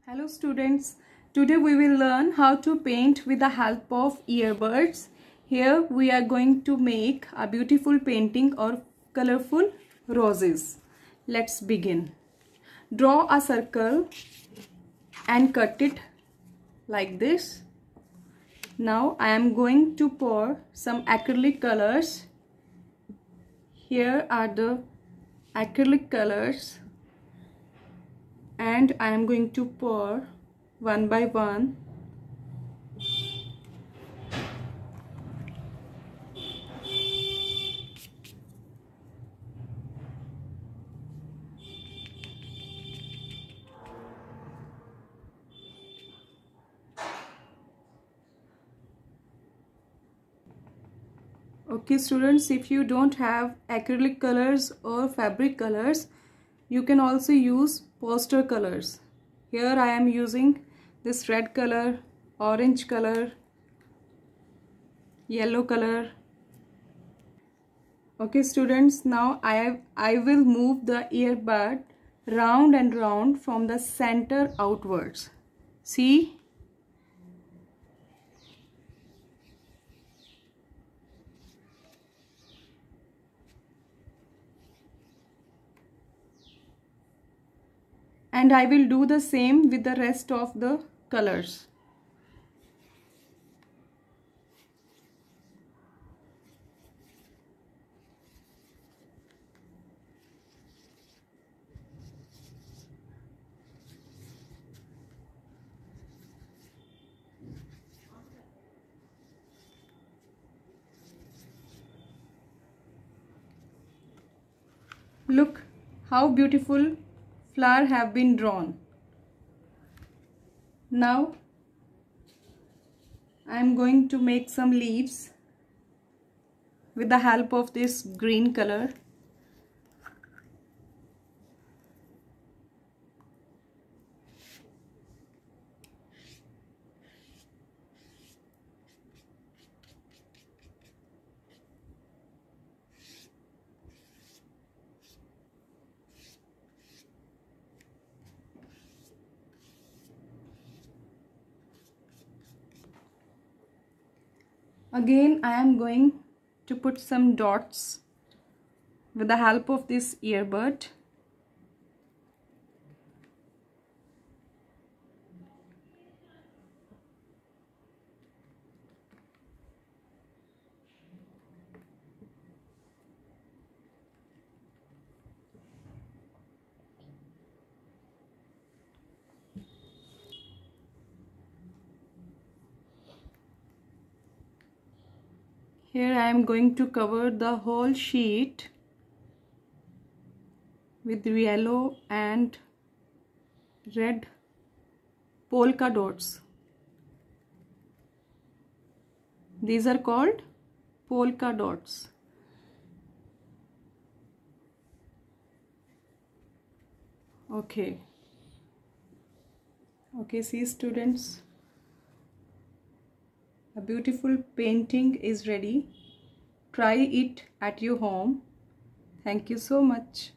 Hello students, today we will learn how to paint with the help of earbuds. Here we are going to make a beautiful painting of colorful roses. Let's begin. Draw a circle and cut it like this. Now I am going to pour some acrylic colors. Here are the acrylic colors. And I am going to pour one by one. Okay students, if you don't have acrylic colors or fabric colors, you can also use poster colors. Here I am using this red color, orange color, yellow color. Okay students, now I will move the earbud round and round from the center outwards. See? And I will do the same with the rest of the colors. Look how beautiful flowers have been drawn. Now I am going to make some leaves with the help of this green color. Again, I am going to put some dots with the help of this earbud. Here I am going to cover the whole sheet with yellow and red polka dots. These are called polka dots. Okay, see students, a beautiful painting is ready. Try it at your home. Thank you so much.